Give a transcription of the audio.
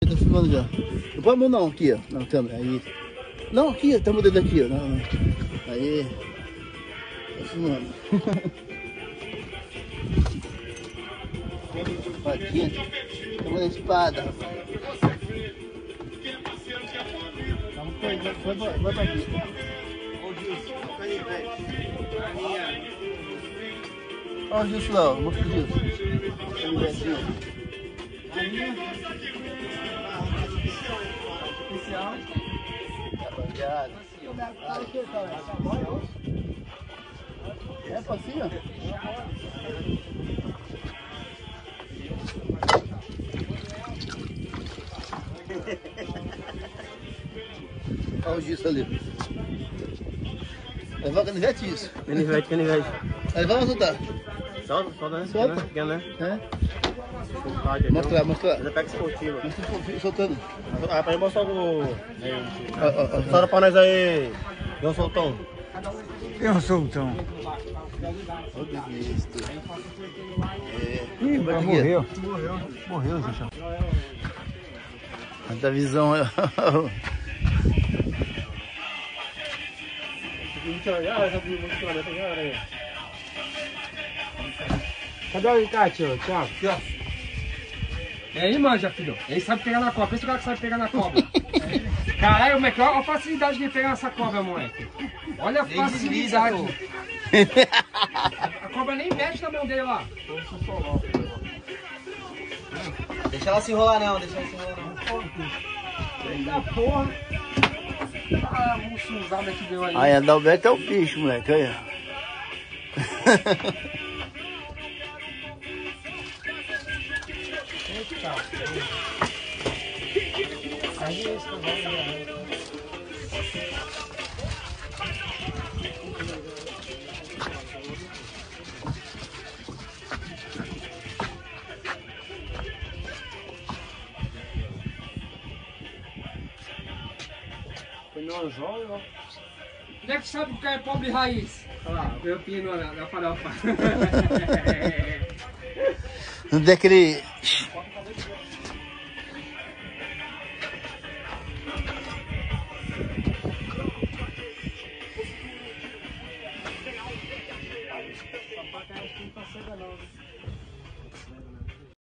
tá filmando já. Não põe a mão não, aqui, ó. Não, câmera, aí. Não, aqui, tá o dedo aqui, ó. Não. Aí. Tá filmando. Aqui, tamo na espada, rapaz. Vai pra aqui. Olha o Gilson lá, mostra o Gilson. Especial. Rapaziada. É facinho? Olha o Gilson ali. Leva o canivete, isso. Canivete. Aí vamos soltar. Solta, né? Solta. Pequeno, né? É. Mostrar. Ele pega esportivo. Soltando. Ah, pra mostrar o... Solta pra nós aí. Deu um soltão. Tem um soltão. Olha isso. Ih, morreu. Morreu, Xuxa. Muita visão. Cadê o alicate, Thiago? Aqui, ó. Ele manja, filho. Ele sabe pegar na cobra. Pensa o cara que sabe pegar na cobra. Caralho, moleque, olha a facilidade de pegar essa cobra, moleque. Olha a facilidade. A cobra nem mexe na mão dele lá. Deixa ela se enrolar não, Eita porra. Ah, mussunzada que deu aí. Aí, Adalberto é o bicho, moleque. Olha. Aí é isso que eu vou ver. Foi no anzol, ó. Onde é que sabe que o cara é pobre raiz? Olha lá, o meu pino na farofa. Onde é que ele